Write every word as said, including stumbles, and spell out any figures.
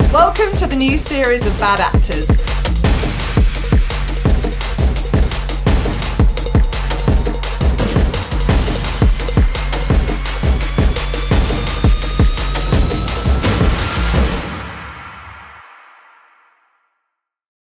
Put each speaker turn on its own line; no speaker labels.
Welcome to the new series of Bad Actors.